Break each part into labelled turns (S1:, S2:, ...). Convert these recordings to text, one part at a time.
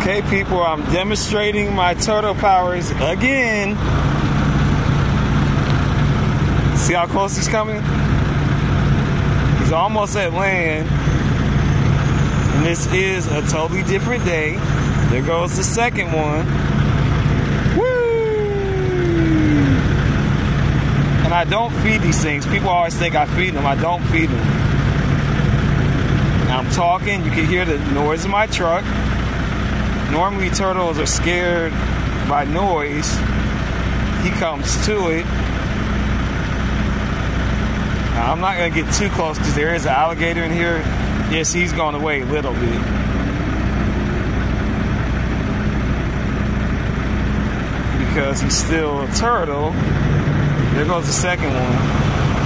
S1: Okay, people, I'm demonstrating my turtle powers again. See how close he's coming? He's almost at land. And this is a totally different day. There goes the second one. Woo! And I don't feed these things. People always think I feed them. I don't feed them. I'm talking. You can hear the noise of my truck. Normally turtles are scared by noise. He comes to it. Now, I'm not going to get too close because there is an alligator in here. Yes, he's gone away a little bit. Because he's still a turtle. There goes the second one.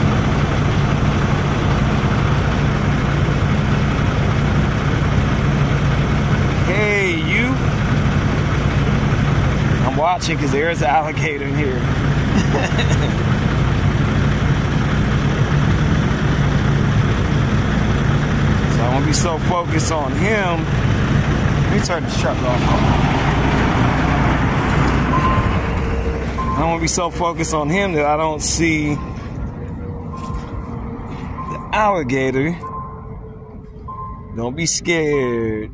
S1: Watching because there's an alligator in here. So I won't be so focused on him. Let me turn this truck off. I don't want to be so focused on him that I don't see the alligator. Don't be scared.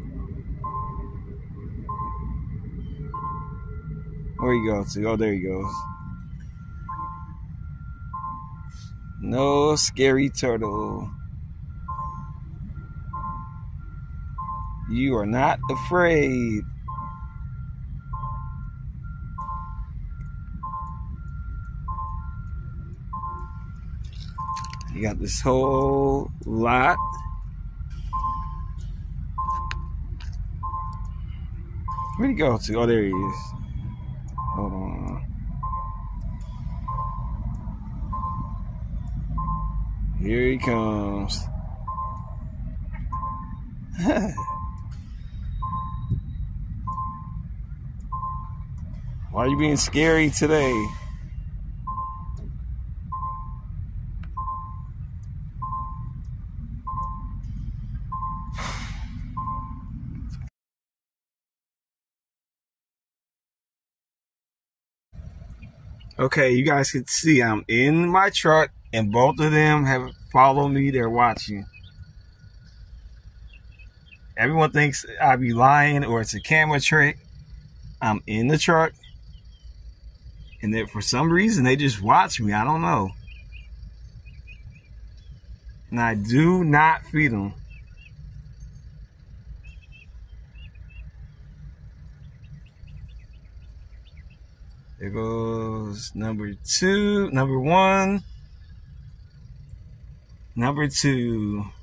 S1: Where he go to? Oh, there he goes. No scary turtle. You are not afraid. You got this whole lot. Where'd he go to? Oh, there he is. Hold on. Here he comes. Why are you being scary today? Okay, you guys can see I'm in my truck and both of them have followed me. They're watching. Everyone thinks I be lying or it's a camera trick. I'm in the truck and that for some reason they just watch me. I don't know. And I do not feed them. There goes number two, number one, number two.